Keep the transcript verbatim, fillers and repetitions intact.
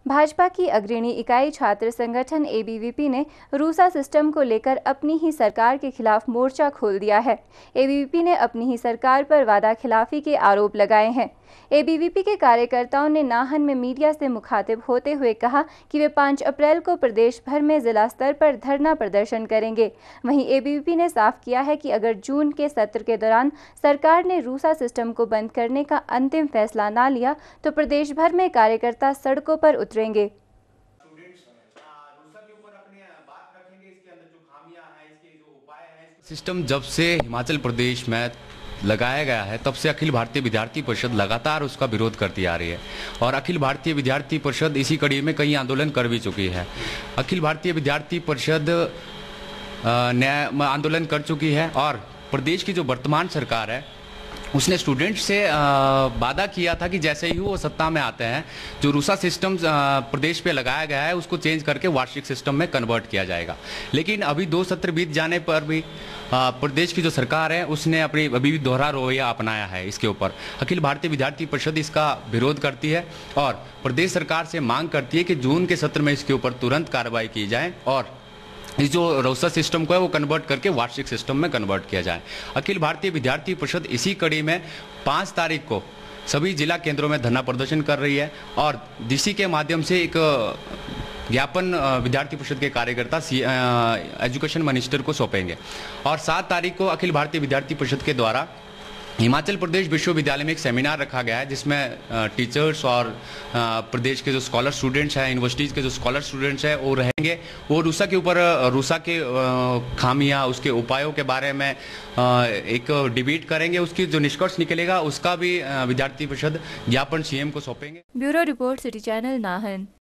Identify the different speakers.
Speaker 1: भाजपा की अग्रणी इकाई छात्र संगठन ए बी वी पी ने रूसा सिस्टम को लेकर अपनी ही सरकार के खिलाफ मोर्चा खोल दिया है। ए बी वी पी ने अपनी ही सरकार पर वादा खिलाफी के आरोप लगाए हैं। ए बी वी पी के कार्यकर्ताओं ने नाहन में मीडिया से मुखातिब होते हुए कहा कि वे पाँच अप्रैल को प्रदेश भर में जिला स्तर पर धरना प्रदर्शन करेंगे। वहीं ए बी वी पी ने साफ किया है कि अगर जून के सत्र के दौरान सरकार ने रूसा सिस्टम को बंद करने का अंतिम फैसला ना लिया तो प्रदेश भर में कार्यकर्ता सड़कों पर उतरेंगे।
Speaker 2: सिस्टम जब से हिमाचल प्रदेश में लगाया गया है तब से अखिल भारतीय विद्यार्थी परिषद लगातार उसका विरोध करती आ रही है और अखिल भारतीय विद्यार्थी परिषद इसी कड़ी में कई आंदोलन कर भी चुकी है। अखिल भारतीय विद्यार्थी परिषद न्याय आंदोलन कर चुकी है और प्रदेश की जो वर्तमान सरकार है उसने स्टूडेंट से वादा किया था कि जैसे ही वो सत्ता में आते हैं जो रूसा सिस्टम प्रदेश पे लगाया गया है उसको चेंज करके वार्षिक सिस्टम में कन्वर्ट किया जाएगा। लेकिन अभी दो सत्र बीत जाने पर भी प्रदेश की जो सरकार है उसने अपनी अभी भी दोहरा रवैया अपनाया है। इसके ऊपर अखिल भारतीय विद्यार्थी परिषद इसका विरोध करती है और प्रदेश सरकार से मांग करती है कि जून के सत्र में इसके ऊपर तुरंत कार्रवाई की जाए और इस जो रूसा सिस्टम को है वो कन्वर्ट करके वार्षिक सिस्टम में कन्वर्ट किया जाए। अखिल भारतीय विद्यार्थी परिषद इसी कड़ी में पाँच तारीख को सभी जिला केंद्रों में धरना प्रदर्शन कर रही है और डीसी के माध्यम से एक ज्ञापन विद्यार्थी परिषद के कार्यकर्ता एजुकेशन मिनिस्टर को सौंपेंगे और सात तारीख को अखिल भारतीय विद्यार्थी परिषद के द्वारा हिमाचल प्रदेश विश्वविद्यालय में एक सेमिनार रखा गया है जिसमें टीचर्स और प्रदेश के जो स्कॉलर स्टूडेंट्स हैं, यूनिवर्सिटीज़ के जो स्कॉलर स्टूडेंट्स हैं वो रहेंगे। वो रूसा के ऊपर रूसा के खामियां उसके उपायों के बारे में एक डिबेट करेंगे। उसकी जो निष्कर्ष निकलेगा उसका भी विद्यार्थी परिषद ज्ञापन सी एम को सौंपेंगे।
Speaker 1: Bureau report, city channel, Nahan.